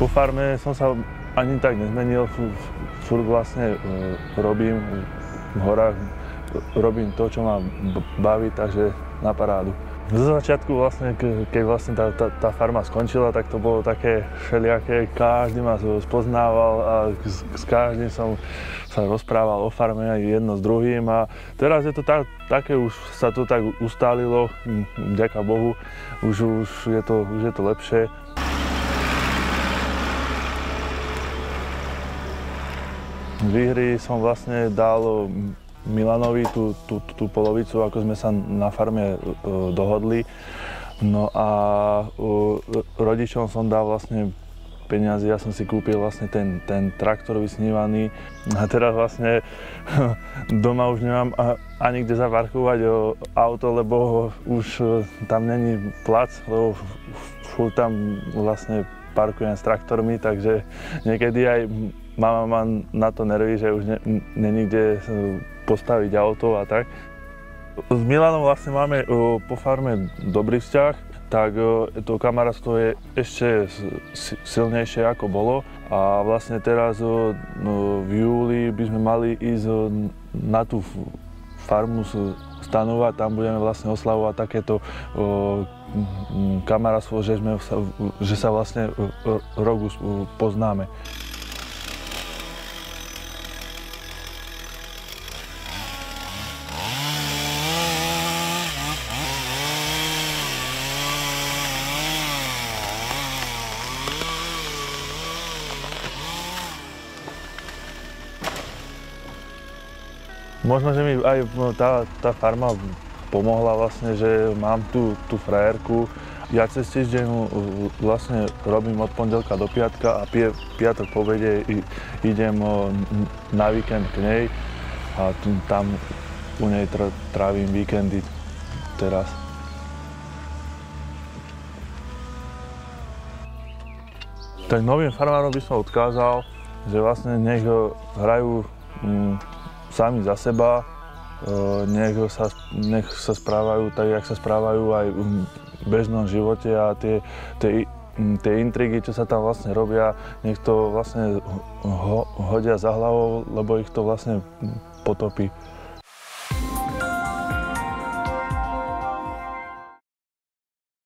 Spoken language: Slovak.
Po farme som sa ani tak nezmenil, furt vlastne robím v horách, robím to, čo ma baví, takže na parádu. Zo začiatku vlastne, keď vlastne tá farma skončila, tak to bolo také všelijaké, každý ma spoznával a s každým som sa rozprával o farme aj jedno s druhým a teraz je to také, už sa to tak ustálilo, vďaka Bohu, už je to lepšie. Výhry som vlastne dal Milanovi tú polovicu, ako sme sa na farme dohodli. No a rodičom som dal vlastne peniaze, ja som si kúpil vlastne ten traktor vysnívaný. A teraz vlastne doma už nemám ani kde zaparkovať auto, lebo už tam není plac, lebo furt tam vlastne parkujem s traktormi, takže niekedy aj mama má na to nervy, že už není kde postaviť auto a tak. S Milanom vlastne máme po farme dobrý vzťah, tak to kamarátstvo je ešte silnejšie ako bolo a vlastne teraz v júli by sme mali ísť na tú farmu stanovať, tam budeme vlastne oslavovať takéto kamarátstvo, že sa vlastne rok poznáme. Možno, že mi aj tá farma pomohla vlastne, že mám tú frajerku. Ja cez týždeň vlastne robím od pondelka do piatka a piatok po obede idem na víkend k nej a tam u nej trávim víkendy teraz. Tak novým farmárom by som odkázal, že vlastne nech hrajú sami za seba, nech sa správajú tak, jak sa správajú aj v bežnom živote a tie intrigy, čo sa tam vlastne robia, nech to vlastne hodia za hlavou, lebo ich to vlastne potopí.